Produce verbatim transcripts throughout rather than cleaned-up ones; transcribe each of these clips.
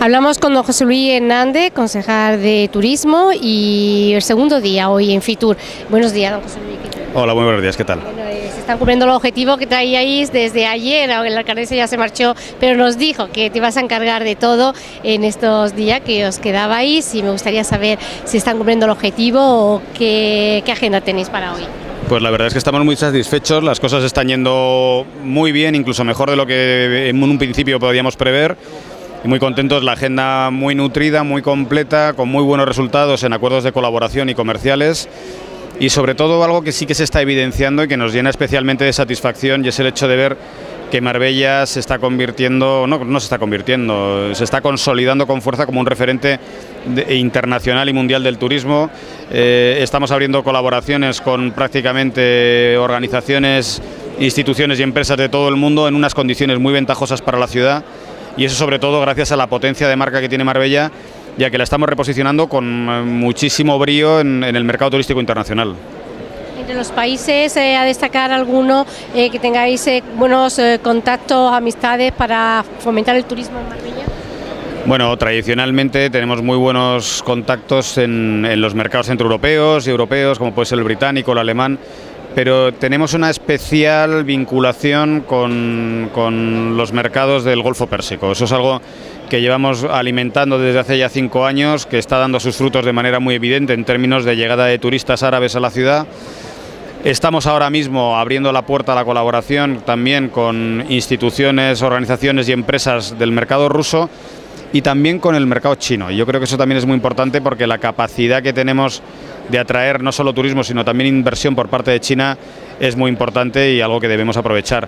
Hablamos con don José Luis Hernández, concejal de Turismo, y el segundo día hoy en Fitur. Buenos días, don José Luis. Hola, muy buenos días, ¿qué tal? Bueno, eh, se están cumpliendo los objetivos que traíais desde ayer. El alcaldesa ya se marchó, pero nos dijo que te ibas a encargar de todo en estos días que os quedabais, y me gustaría saber si están cumpliendo el objetivo o qué, qué agenda tenéis para hoy. Pues la verdad es que estamos muy satisfechos, las cosas están yendo muy bien, incluso mejor de lo que en un principio podíamos prever. Y muy contentos, la agenda muy nutrida, muy completa, con muy buenos resultados en acuerdos de colaboración y comerciales. Y sobre todo algo que sí que se está evidenciando y que nos llena especialmente de satisfacción, y es el hecho de ver que Marbella se está convirtiendo, no, no se está convirtiendo, se está consolidando con fuerza como un referente de, internacional y mundial del turismo. Eh, estamos abriendo colaboraciones con prácticamente organizaciones, instituciones y empresas de todo el mundo en unas condiciones muy ventajosas para la ciudad, y eso sobre todo gracias a la potencia de marca que tiene Marbella, ya que la estamos reposicionando con muchísimo brío en, en el mercado turístico internacional. Entre los países, eh, a destacar alguno eh, que tengáis eh, buenos eh, contactos, amistades para fomentar el turismo en Marbella. Bueno, tradicionalmente tenemos muy buenos contactos en, en los mercados centroeuropeos y europeos, como puede ser el británico, el alemán, pero tenemos una especial vinculación con, con los mercados del Golfo Pérsico. Eso es algo que llevamos alimentando desde hace ya cinco años, que está dando sus frutos de manera muy evidente en términos de llegada de turistas árabes a la ciudad. Estamos ahora mismo abriendo la puerta a la colaboración también con instituciones, organizaciones y empresas del mercado ruso, y también con el mercado chino. Y yo creo que eso también es muy importante, porque la capacidad que tenemos de atraer no solo turismo, sino también inversión por parte de China es muy importante y algo que debemos aprovechar.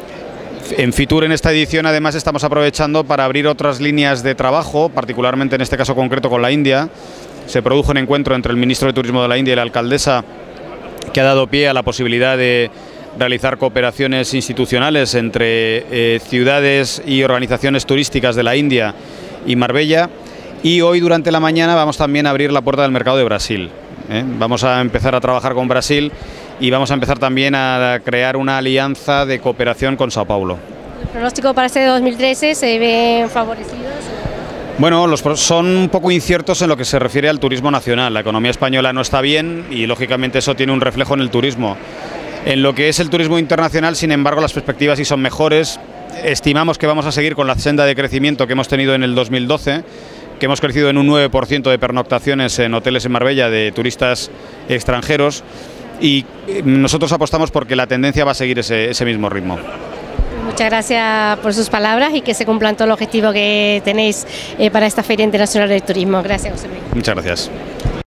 En Fitur, en esta edición, además estamos aprovechando para abrir otras líneas de trabajo, particularmente en este caso concreto con la India. Se produjo un encuentro entre el ministro de Turismo de la India y la alcaldesa, que ha dado pie a la posibilidad de realizar cooperaciones institucionales entre eh, ciudades y organizaciones turísticas de la India y Marbella. Y hoy durante la mañana vamos también a abrir la puerta del mercado de Brasil. ¿eh? Vamos a empezar a trabajar con Brasil y vamos a empezar también a crear una alianza de cooperación con Sao Paulo. ¿El pronóstico para este dos mil trece se ven favorecidos? Bueno, los son un poco inciertos en lo que se refiere al turismo nacional. La economía española no está bien y lógicamente eso tiene un reflejo en el turismo. En lo que es el turismo internacional, sin embargo, las perspectivas sí son mejores. Estimamos que vamos a seguir con la senda de crecimiento que hemos tenido en el dos mil doce, que hemos crecido en un nueve por ciento de pernoctaciones en hoteles en Marbella de turistas extranjeros, y nosotros apostamos porque la tendencia va a seguir ese, ese mismo ritmo. Muchas gracias por sus palabras y que se cumplan todos los objetivos que tenéis eh, para esta Feria Internacional del Turismo. Gracias, José Luis. Muchas gracias.